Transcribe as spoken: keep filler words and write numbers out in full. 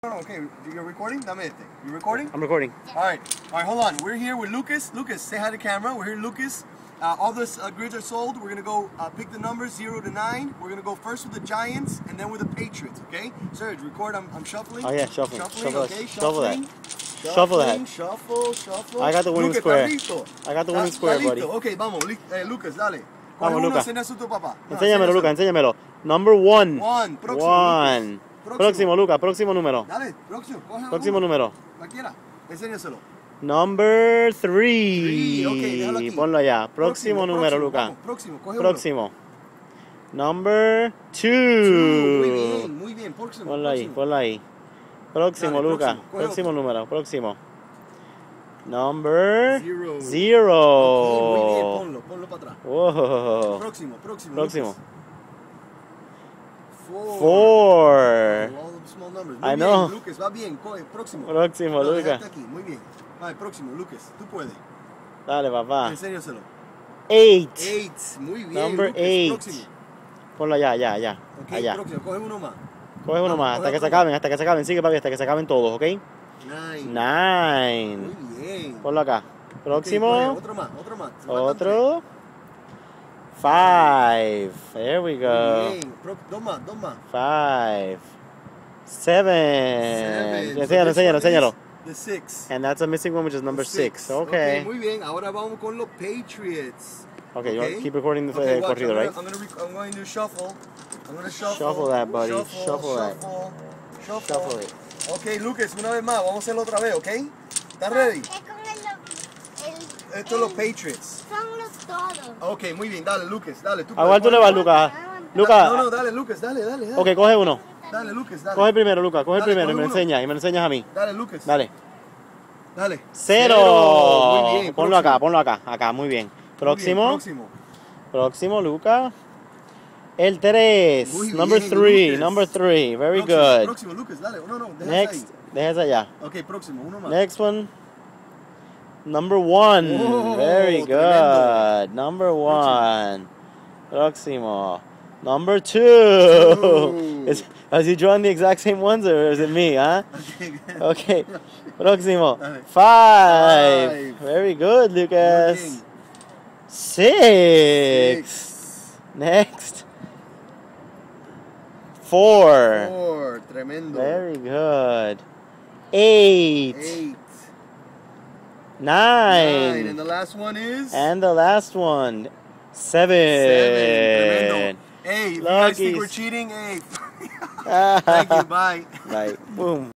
No, no, okay, you're recording? Dame este. You recording? I'm recording. All right, all right, hold on. We're here with Lucas. Lucas, say hi to camera. We're here, Lucas. Uh, all the uh, grids are sold. We're gonna go uh, pick the numbers zero to nine. We're gonna go first with the Giants and then with the Patriots. Okay, Serge, record. I'm, I'm shuffling. Oh yeah, shuffle. Shuffling. Shuffle, Okay, that. shuffle that. shuffling. Shuffle that. Shuffle, shuffle. I got the winning Lucas, square. listo? I got the winning square, buddy. Okay, vamos. Eh, Lucas, dale. Vamos, uno, Lucas. enseña a tu papá. No, Enséñamelo, Lucas, enséñamelo. Number one. One. Próximo. One. Próximo. Próximo, Lucas, próximo número. Dale, próximo. Coge Próximo uno. número. Cualquiera. Enséñaselo. Number three. Three, okay, déjalo aquí. Ponlo allá. Próximo, Próximo, número, próximo, Lucas. vamos, próximo, coge Próximo. Number two. Two. Muy bien, muy bien. Próximo. Ponlo ahí, próximo. ponlo ahí. Próximo, Dale, Lucas. próximo, coge Próximo otro. número, próximo. Number Zero. zero. Okay, muy bien, ponlo, ponlo para atrás. Whoa. Próximo, próximo. Próximo. Lucas. Four. Four. Oh, all the small numbers. Muy I bien, know. Lucas, va bien. Coge, próximo. Próximo, No, Lucas. déjate aquí, muy bien. Vale, próximo, Lucas. Tú puedes. Dale, papá. Enséñaselo. Eight. Eight. Muy bien. Number Lucas, eight. Próximo. Ponlo allá, allá, allá. Ok, Allá. próximo. Coge uno más. Coge uno Vamos, más, coge hasta que se otro acaben, hasta que se acaben. Sigue, papi, hasta que se acaben todos, ¿ok? Nine. Nine. Muy bien. Ponlo acá. Ok, Próximo. coge otro más, otro más. Te faltan Otro. Five. There we tres. go. Muy bien. Pro- Dos más, dos más. Five. Seven. Seven. So Enséñalo, this enséñalo, one is enséñalo. The six. And that's a missing one, which is number six. Ok, Okay. muy bien. Ahora vamos con los Patriots. Okay, you want to Okay. keep recording the Okay, uh, watch, corrido, I'm right? Gonna, I'm, gonna rec- I'm going to shuffle. I'm going to shuffle. Shuffle that, buddy. Shuffle, Shuffle that. shuffle, Shuffle. Shuffle it. Ok, Lucas, una vez más. Vamos a hacerlo otra vez, ¿ok? ¿Estás ready? Es con el, el, Esto es los Patriots. son los todos. Ok, muy bien. Dale, Lucas, dale. Tú ¿A cuál tú le vas, Lucas? Lucas. No, no, dale, Lucas, dale, dale. dale. Ok, coge uno. Dale, Lucas, dale. Coge el primero, Lucas. Coge el Dale, primero y coge me lo uno. enseñas. Y me lo enseñas a mí. Dale, Lucas. Dale. Dale. Cero. Muy bien. Ponlo próximo. acá, ponlo acá. Acá, muy bien. Muy bien, Próximo. próximo. Próximo, Lucas. El tres. Muy Number bien, three. Lucas. Number three. Very Próximo, good. Próximo, Lucas, dale. No, no, déjalo Next. Dejas allá. ahí. Ok, próximo, uno más. Next one. Number one. Oh, Very good. tremendo. Number one. Próximo. Number two. Two. Is, is he drawing the exact same ones or is it me, huh? Okay, good. Okay. Próximo. Dale. Five. Five. Very good, Muy Lucas. bien. Six. Six. Next. Four. Four. Tremendo. Very good. Eight. Eight. Nine. Nine. And the last one is? And the last one. Seven. Seven. Tremendo. Hey, if you guys think Luckies. we're cheating, hey. Thank you. Bye. Right. Boom.